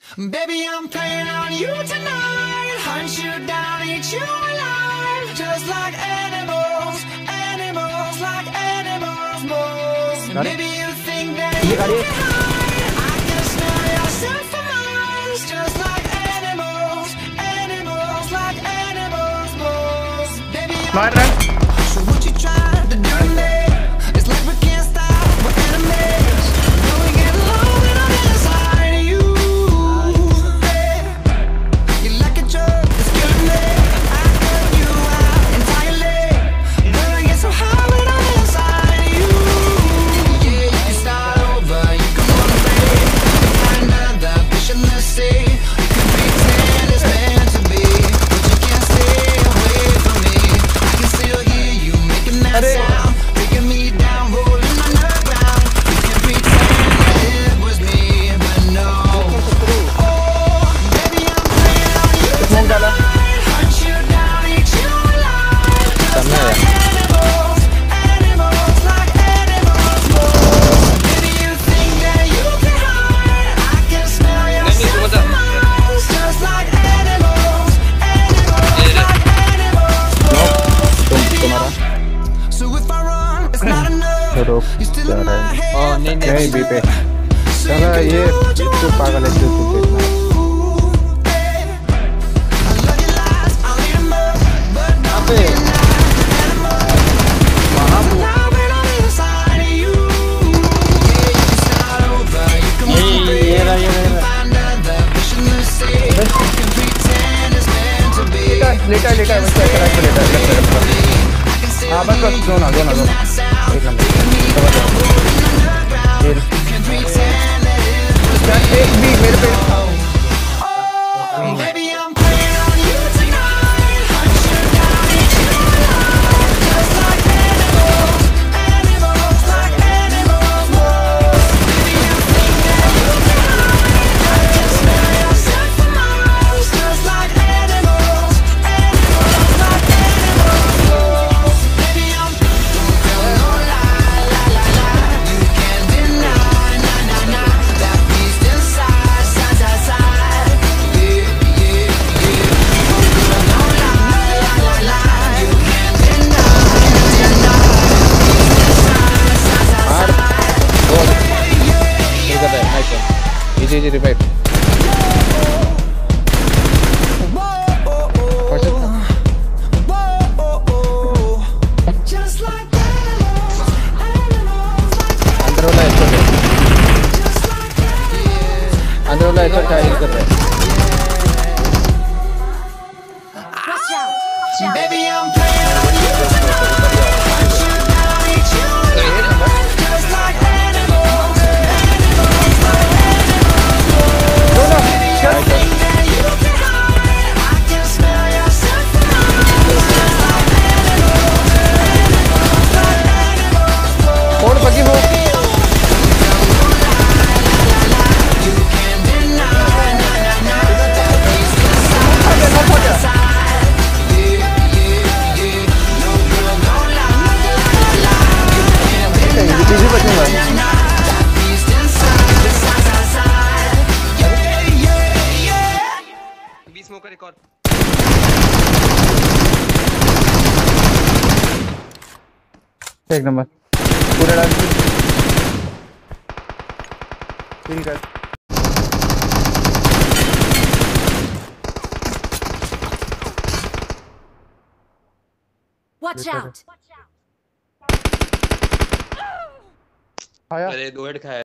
Baby, I'm playing on you tonight. Hunt you down, eat you alive. Just like animals, animals, like animals, moles. Maybe you think that you can hide. I can smell yourself for miles. Just like animals, animals, like animals, moles. Baby, so what you trying to do to me? It's like we can't stop, we're enemies. Know we get along when I'm inside of you. You like a drug that's killing me. I cut you out entirely. Know we get so high when I'm inside of you. Yeah, you can start over, you can run away. Find another fish in the sea. You can pretend it's meant to be, but you can't stay away from me. I can still hear you making that sound, taking me down, rolling underground. You can pretend that it was me, but no. Oh, baby, I'm playing on you tonight. Hunt you down, eat you alive. Just like animals, animals, like animals, moles. Baby, you think that you can hide. I can smell yourself for miles. Just like animals, animals, like animals, moles. So if I run, it's not enough. You still in my head. नहीं बी पे चला ये तो पागल है जो तू देखना अबे लेटा लेटा हाँ बस बस दोनों एक भी मेरे पे Baby, I'm playing on you tonight. Hunt you down, eat you alive. Just like animals, animals, like animals, moles. Baby, you think that you can hide. I can smell yourself for miles. Just like animals, animals, like animals, moles. Baby, I'm don't tell no lie, la la la. You can't deny, na na na. That beast inside, side side side. Yeah, yeah, yeah. Don't tell no lie, la la la. You can't deny, na na na. Inside, side side side. ठीक है nice easy easy revive Just like animals, animals, like अंदर वाला ऐसा just like animals. अंदर वाला ऐसा क्या कर रहा है Watch out! Baby, I'm playing on you tonight. Hunt you down, eat you alive. Just like animals, animals, like animals, moles. Baby, you think that you can hide. I can smell yourself for miles. Just like animals, animals, like animals, moles. और बाकी वो You can't deny, na na na. That beast inside, side side. Yeah, yeah, yeah. No girl, no lie, la la. You can't deny, na na. That beast inside, side side. Yeah, yeah, yeah. 20 smoker एक और एक number पूरा डाल पूरी कर Watch out! आया अरे 2 head खाया